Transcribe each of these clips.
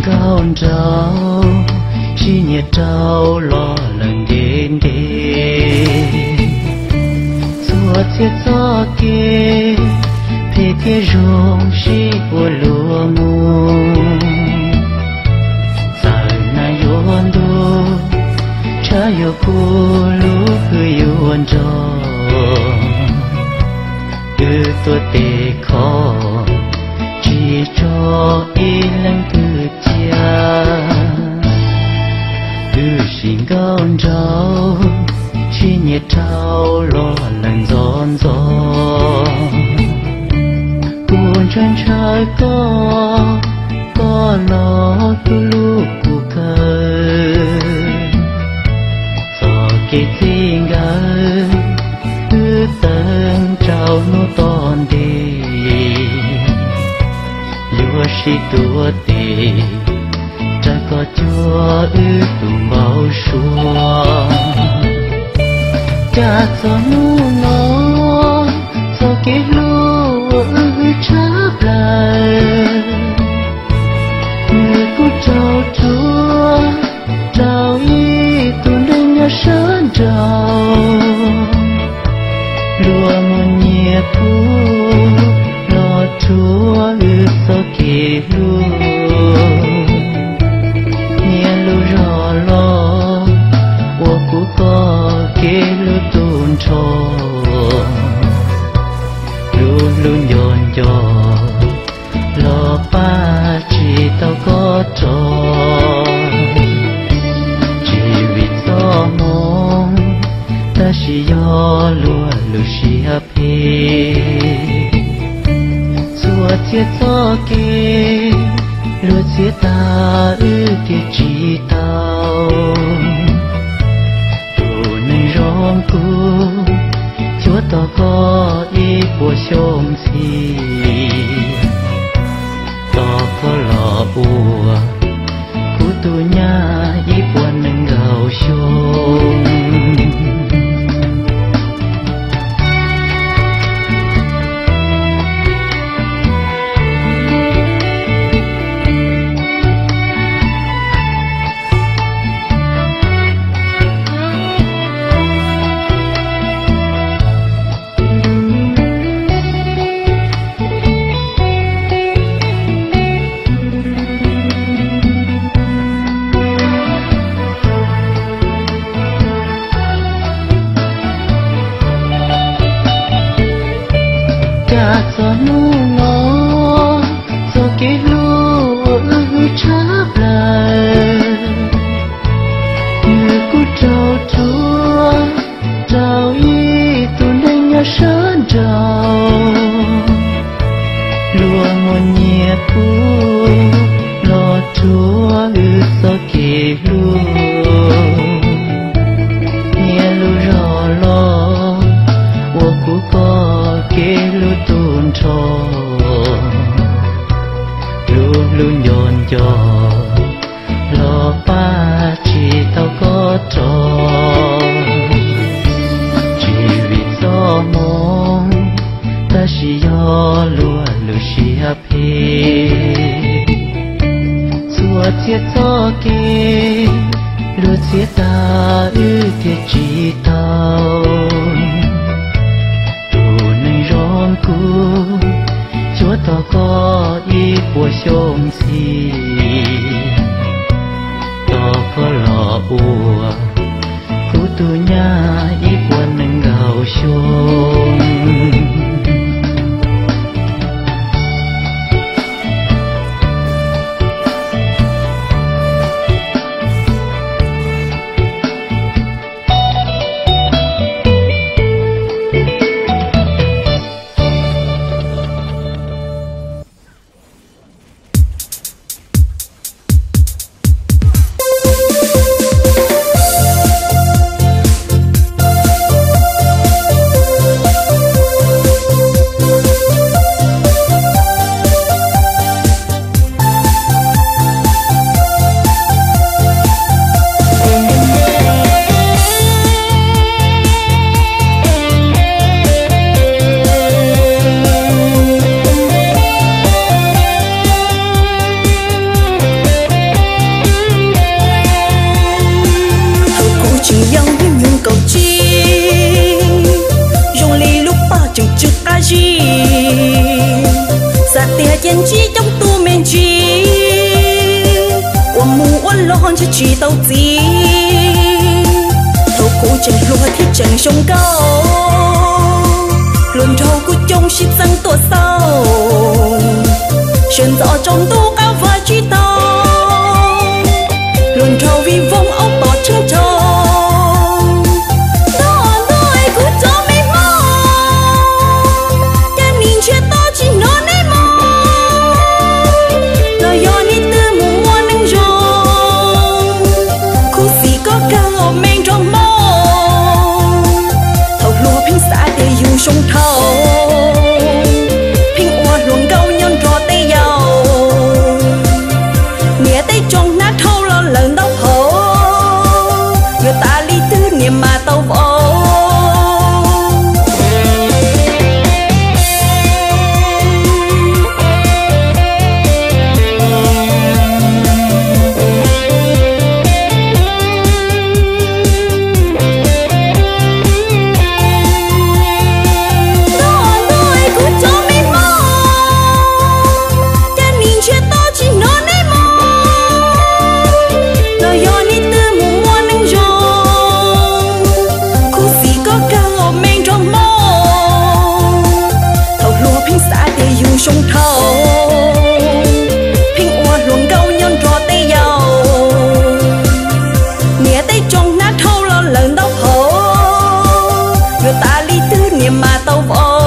cao trâu chỉ nhẹ trâu lo lần đến đêm xua chết gió kia phê kia rong chỉ của lúa muôn giờ nay yon đô cha yo cu lúa cứ yon trâu cứ tôi tê khó chỉ cho ý lần cứ chia cứ xin con trâu chỉ nhẹ trâu lo lần giòn gió buồn chân trái có lo cứ lúc cu cơ gió kê tình gái cứ tận trâu nó toàn đi lúa xí tua tê trái có chúa tùng bao xua cha gió nu nó gió kê lúa chắp lại người cô trao chúa trao ý tuôn đến nhà sơn trao lúa một nhẹ phú lo chúa gió kê lúa nhẹ lúa rõ lo ô cú có kê lúa tuôn trò luôn luôn nhon nhọ lo ba chỉ tao có trò chỉ vì gió mong ta chỉ do lúa lúa chỉ hấp hê xua chết gió kê lúa chết ta thiệt chỉ tao đồ nên rong cu chúa ta có ý của sông si ta có lọ bùa của tôi nhà ý của nâng gạo sông gió nu nó gió kê lúa chắp lại người cô trao chúa trao ý tuôn đến nhà sơn trao lúa một nhẹ phú lo chúa gió kê lúa nhẹ lúa rõ lo ô cú có kê lúa tuôn trò luôn luôn nhon nhọ lo ba chỉ tao có trò chỉ vì gió mong ta chỉ do lúa lúa chỉ hấp hê xua chết gió kê lúa chết ta thiệt chỉ tao cu chúa ta có ý của sông si ta có lọ bùa của tôi nhà ý của nâng gạo sông 面积中度面积，我母我浪就举到底，头骨正落铁正胸高，轮头骨中是增多少，选择中度高发举到，轮头为风欧多成长。胸头，凭我乱高nhân trò tay giàu，nghĩa tay trong nát thâu lo lần đau khổ，有大力的年嘛都否。胸头，凭我乱高nhân trò tay giàu，nghĩa tay trong nát thâu lo lần đau khổ，有大力的年嘛都否。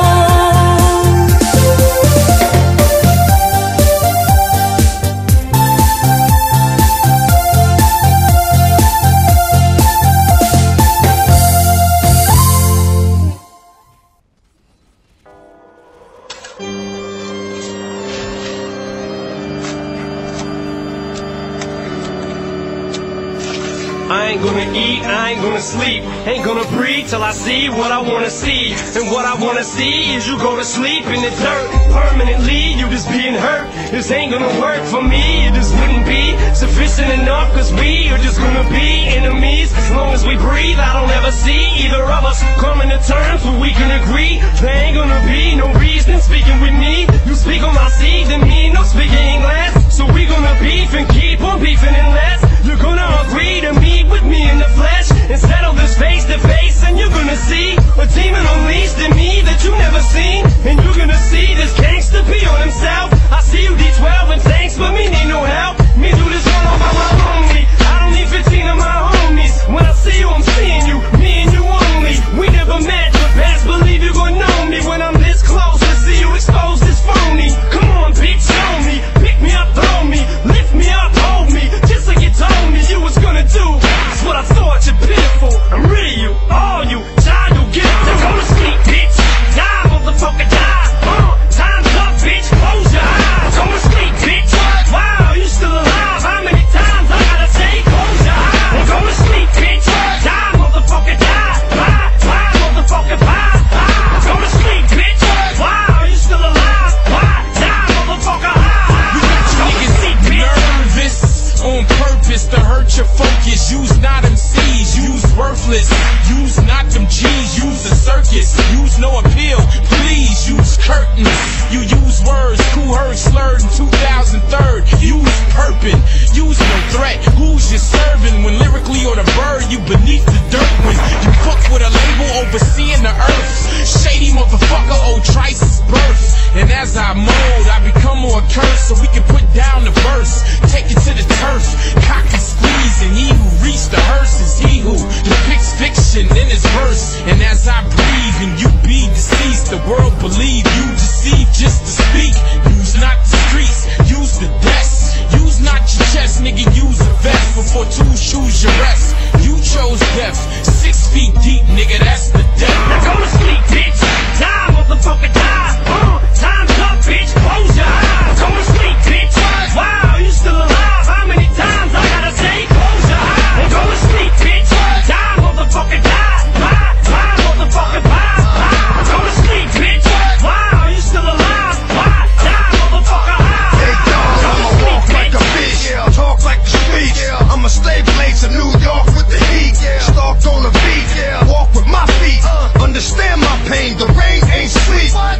I ain't gonna eat, I ain't gonna sleep, ain't gonna breathe till I see what I wanna see. And what I wanna see is you go to sleep in the dirt permanently, you just being hurt. This ain't gonna work for me, it just wouldn't be sufficient enough, cause we are just gonna be enemies. As long as we breathe, I don't ever see either of us coming to terms where we can agree. There ain't gonna be no reason speaking with me. You speak on my seed, then me no speaking English. So we gonna beef and keep on beefing unless you're gonna agree to meet with me in the flesh and settle this face to face, and you're gonna see a demon unleashed in me that you never seen, and you're gonna see this gangster be on himself. I see you D12 and thanks, but me need no help. Me do this all on my lonely. I don't need 15 of my homies. When I see you, I'm seeing you, me and you only. We never met, but best believe you gon' know me when I'm this close to see you expose this phony. Come on, bitch, show me, pick me up, throw me, lift me up, hold me, just like you told me you was gonna do. That's what I thought, you're pitiful. I'm rid of you, all you, child, you get it. Now go to sleep, bitch. Die, motherfucker, die. Time's up, bitch. Close your eyes. Go to sleep, bitch. Wow, you still alive? How many times I gotta say close your eyes? Now go to sleep, bitch. Die, motherfucker, die. Bye, bye, motherfucker, bye, bye. Go to sleep, bitch. Wow, you still alive? Bye, die, motherfucker, bye. You got your niggas nervous on purpose to hurt your focus. Use not MCs, use worthless. Use not them G's, use a circus. Use no appeal, please use curtains. You use words, who heard slurred in 2003. Use purping, use no threat. Who's you serving when lyrically on a bird you beneath the dirt? When you fuck with a label overseeing the earth. Shady motherfucker, old Trice's birth. And as I mold, I become more cursed so we can put down the verse. Take it to the turf, cock and squeeze, and he who reached the hearse is he who depicts fiction in his verse. And as I breathe and you be deceased, the world believe you deceive just to speak. Use not the streets, use the desk. Use not your chest, nigga, use a vest. Before two shoes your rest, you chose death. 6 feet deep, nigga, that's the death. Now go to sleep, bitch. Die, motherfucker, die. Time's up, bitch. Close your eyes. Go to sleep, bitch. Wow, you still alive? How many times I gotta say close your eyes? And go to sleep, bitch. Die, motherfucker, die. Bye, bye, motherfucker, bye, bye. Go to sleep, bitch. Wow, you still alive? Bye, die, motherfucker, bye. Hey, dog, I'ma walk like a bitch. Talk like the streets. I'm a slave place in New York with the heat. Stalked on the beat. Walk with my feet. Understand my pain. The rain ain't sweet.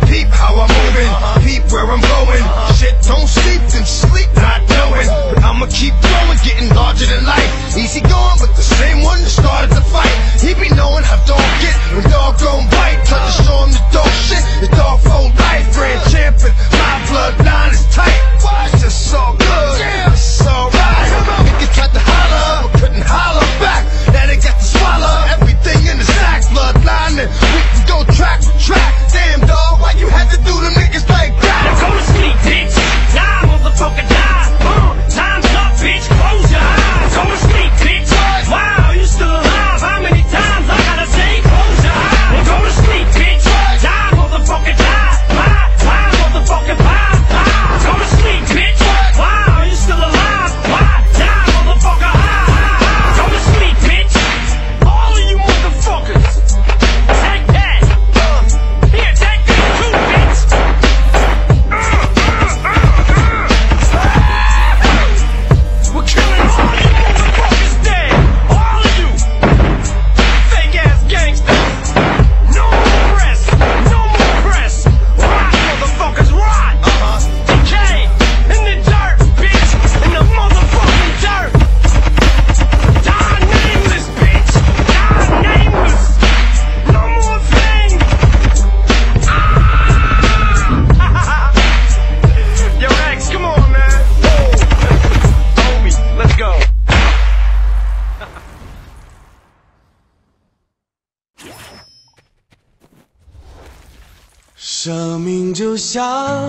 生命就像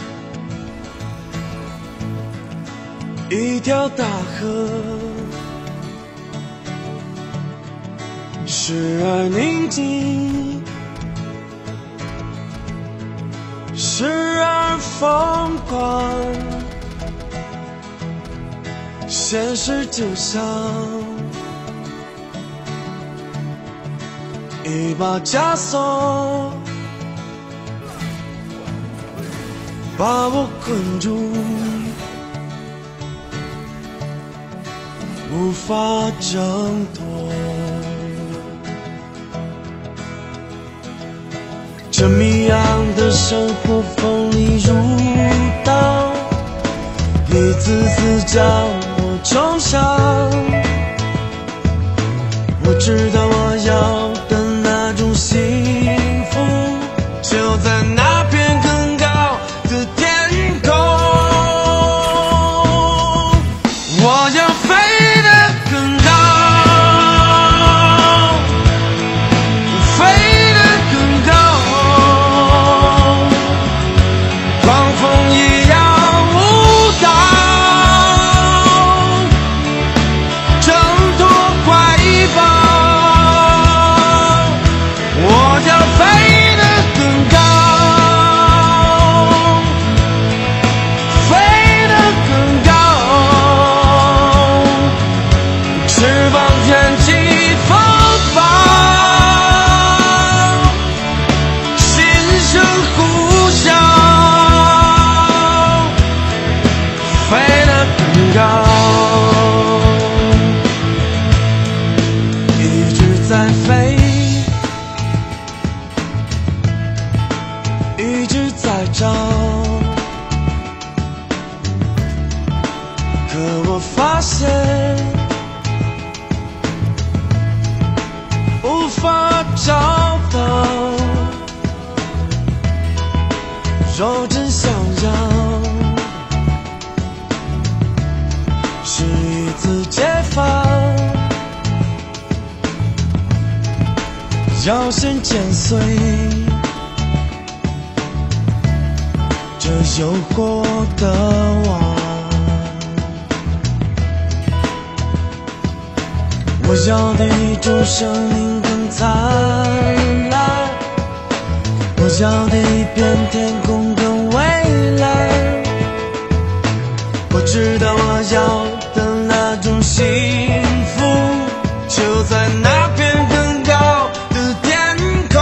一条大河，时而宁静，时而疯狂。现实就像一把枷锁，把我困住，无法挣脱。这谜样的生活锋利如刀，一次次将我重伤。我知道我要的那种幸福，就在那片更高的天空。我要飞得更高，飞得更高，狂风一样舞蹈，挣脱怀抱。我要飞得更高，飞得更高，翅膀卷起风暴，心声呼啸，飞得更高，一直在飞，一直在找，可我发现无法找到。若真想要，是一次解放，要先剪碎这诱惑的网。我要的一种生命更灿烂，我要的一片天空更蔚蓝。我知道我要的那种幸福，就在那片更高的天空。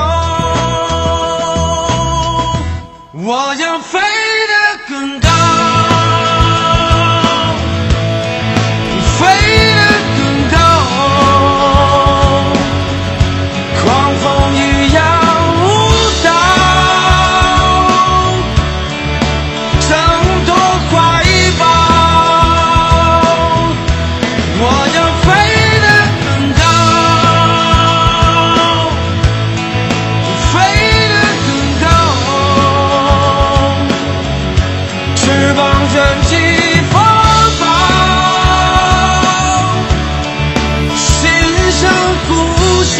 我要飞得更高，飞得更高，狂风一样舞蹈，挣脱怀抱。我要飞得更高，飞得更高，翅膀卷起风暴，心声呼啸。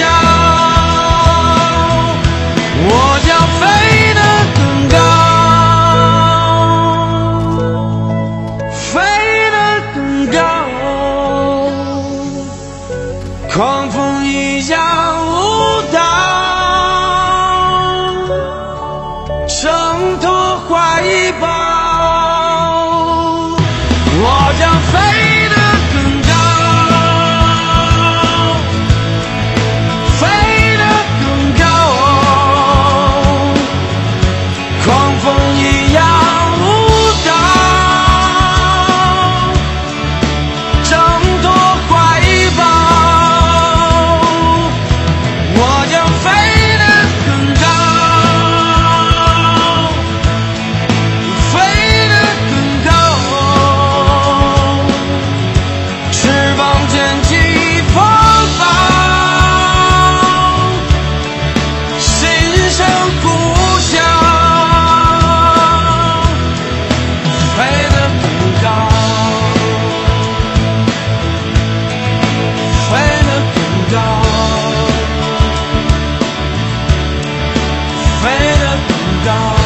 我要飞得更高，飞得更高，狂风一样舞蹈，挣脱怀抱。我要飞得更高，飞得更高，狂风一样舞蹈，挣脱怀抱。我要飞得更高，飞道。